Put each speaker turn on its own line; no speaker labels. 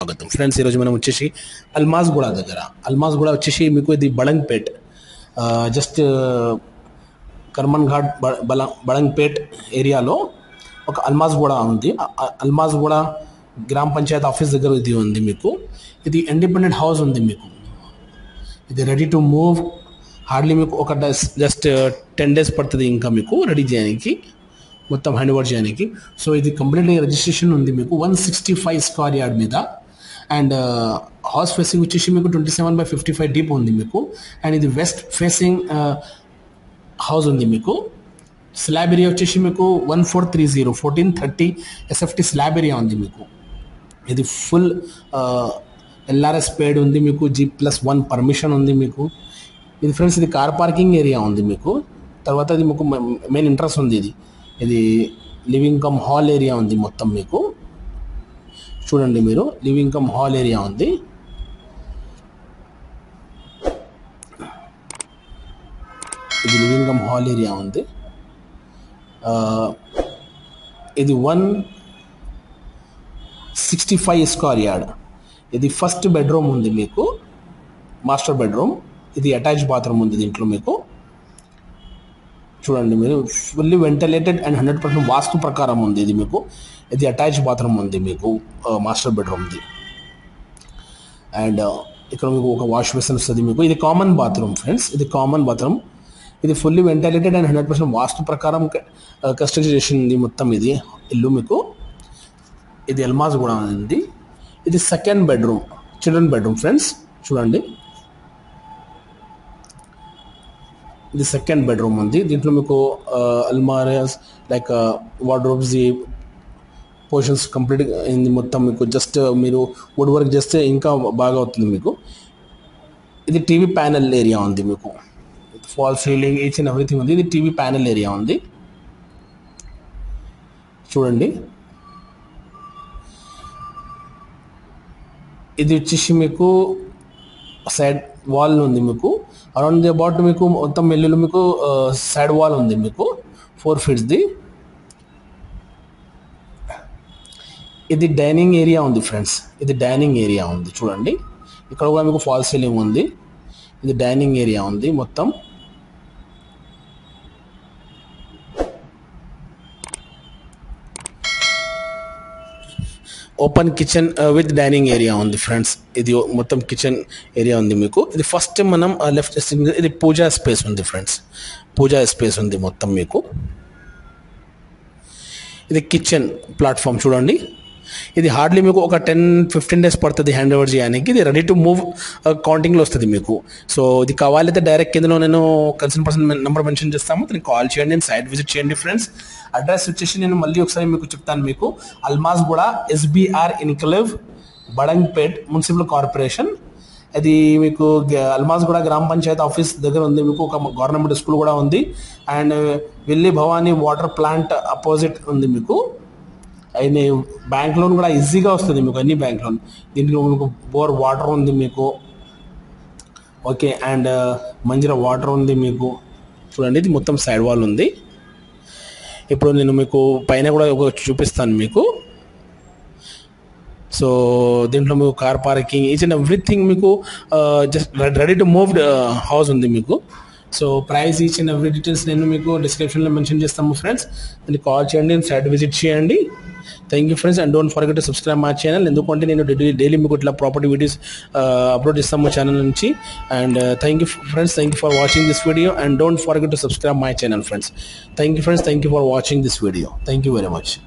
స్వాగతం ఫ్రెండ్స్. ఈరోజు మనం వచ్చేసి అల్మాస్ గూడ దగ్గర, అల్మాస్ గూడ వచ్చేసి మీకు ఇది బడంగ్పేట్, జస్ట్ కర్మన్ ఘాట్ బడంగ్పేట్ ఏరియాలో ఒక అల్మాస్ గూడ ఉంది. అల్మాస్ గూడ గ్రామ పంచాయత్ ఆఫీస్ దగ్గర ఇది ఉంది. మీకు ఇది ఇండిపెండెంట్ హౌస్ ఉంది. మీకు ఇది రెడీ టు మూవ్. హార్డ్లీ మీకు ఒక జస్ట్ 10 days పడుతుంది ఇంకా మీకు రెడీ చేయడానికి, మొత్తం హ్యాండ్ ఓవర్ చేయడానికి. సో ఇది కంప్లీట్లీ రిజిస్ట్రేషన్ ఉంది మీకు 165 square yard మీద. అండ్ హౌస్ ఫేసింగ్ వచ్చేసి మీకు 27/55 డీప్ ఉంది మీకు. అండ్ ఇది వెస్ట్ ఫేసింగ్ హౌస్ ఉంది మీకు. స్లాబ్ ఏరియా వచ్చేసి మీకు 1430 1430 SFT స్లాబ్ ఏరియా ఉంది మీకు. ఇది ఫుల్ LRS పేడ్ ఉంది మీకు. G+1 పర్మిషన్ ఉంది మీకు. ఇది ఫ్రెండ్స్ ఇది కార్ పార్కింగ్ ఏరియా ఉంది మీకు. తర్వాత ఇది మీకు మెయిన్ ఇంట్రెస్ట్ ఉంది. ఇది లివింగ్ కమ్ హాల్ ఏరియా ఉంది మొత్తం మీకు. చూడండి మీరు, లివింగ్ కమ్ హాల్ ఏరియా ఉంది. ఇది లివింగ్ కమ్ హాల్ ఏరియా ఉంది. ఇది 165 square yard. ఇది ఫస్ట్ బెడ్రూమ్ ఉంది మీకు, మాస్టర్ బెడ్రూమ్. ఇది అటాచ్ బాత్రూమ్ ఉంది దీంట్లో మీకు. చూడండి మీరు, ఫుల్లీ వెంటిలేటెడ్ అండ్ 100% వాస్తు ప్రకారం ఉంది ఇది మీకు. ఇది అటాచ్ బాత్రూమ్ ఉంది మీకు మాస్టర్ బెడ్రూమ్ది. అండ్ ఇక్కడ మీకు ఒక వాష్ బేసిన్ వస్తుంది మీకు. ఇది కామన్ బాత్రూమ్ ఫ్రెండ్స్, ఇది కామన్ బాత్రూమ్. ఇది ఫుల్లీ వెంటిలేటెడ్ అండ్ 100% వాస్తు ప్రకారం కన్స్ట్రక్ట్ చేసింది మొత్తం ఇది ఇల్లు మీకు. ఇది అల్మాస్ కూడా ఉంది. ఇది second bedroom, children bedroom friends. చూడండి, ఇది సెకండ్ బెడ్రూమ్ ఉంది. దీంట్లో మీకు అల్మారాస్ లైక్ వార్డ్రోబ్స్ పోర్షన్స్ కంప్లీట్ అయింది మొత్తం మీకు. జస్ట్ మీరు వుడ్ వర్క్ చేస్తే ఇంకా బాగా అవుతుంది మీకు. ఇది టీవీ ప్యానెల్ ఏరియా ఉంది మీకు. Fall ceiling each and everything ఉంది. ఇది టీవీ ప్యానెల్ ఏరియా ఉంది. చూడండి, ఇది వచ్చేసి మీకు సైడ్ వాల్ ఉంది మీకు. అరౌండ్ ది అబౌట్ మీకు మొత్తం మెల్లులు మీకు సైడ్ వాల్ ఉంది మీకు 4 feet. ఇది డైనింగ్ ఏరియా ఉంది ఫ్రెండ్స్. ఇది డైనింగ్ ఏరియా ఉంది. చూడండి, ఇక్కడ కూడా మీకు ఫాల్ సీలింగ్ ఉంది. ఇది డైనింగ్ ఏరియా ఉంది మొత్తం. Open kitchen with dining area ఉంది ఫ్రెండ్స్. ఇది మొత్తం కిచెన్ ఏరియా ఉంది మీకు. ఇది ఫస్ట్ మనం లెఫ్ట్ ఇది పూజా స్పేస్ ఉంది ఫ్రెండ్స్. పూజా స్పేస్ ఉంది మొత్తం మీకు. ఇది కిచెన్ ప్లాట్ఫామ్. చూడండి, ఇది హార్డ్లీ మీకు ఒక 10-15 days పడుతుంది హ్యాండ్ ఓవర్ చేయడానికి. ఇది రెడీ టు మూవ్ కౌంటింగ్లో వస్తుంది మీకు. సో ఇది కావాలైతే డైరెక్ట్ కిందలో నేను కన్సర్న్ పర్సన్ నెంబర్ మెన్షన్ చేస్తాము, దానికి కాల్ చేయండి, నేను సైట్ విజిట్ చేయండి ఫ్రెండ్స్. అడ్రస్ వచ్చేసి నేను మళ్ళీ ఒకసారి మీకు చెప్తాను మీకు. Almasguda SBR enclave Badangpet municipal corporation. అది మీకు అల్మాస్ గూడ గ్రామ పంచాయత్ ఆఫీస్ దగ్గర ఉంది మీకు. ఒక గవర్నమెంట్ స్కూల్ కూడా ఉంది. అండ్ వెల్లీ భవానీ వాటర్ ప్లాంట్ అపోజిట్ ఉంది మీకు. అయిన బ్యాంక్ లోన్ కూడా ఈజీగా వస్తుంది మీకు, అన్ని బ్యాంక్ లోన్. దీంట్లో మీకు బోర్ వాటర్ ఉంది మీకు. ఓకే, అండ్ మంజీరా వాటర్ ఉంది మీకు. చూడండి, ఇది మొత్తం సైడ్ వాల్ ఉంది. ఇప్పుడు నేను మీకు పైన కూడా ఒక చూపిస్తాను మీకు. సో దీంట్లో మీకు car parking each and everything మీకు just ready to moved house ఉంది మీకు. So price each and every details నేను మీకు డిస్క్రిప్షన్లో మెన్షన్ చేస్తాము ఫ్రెండ్స్. దాన్ని కాల్ చేయండి, సైట్ విజిట్ చేయండి. Thank you friends, and don't forget to subscribe my channel. ఎందుకంటే నేను డైలీ మీకు ఇట్లా ప్రాపర్టీ వీడియోస్ అప్లోడ్ చేస్తాను మా ఛానల్ నుంచి. And thank you friends, thank you for watching this video, and don't forget to subscribe my channel friends. Thank you friends, thank you for watching this video. Thank you very much.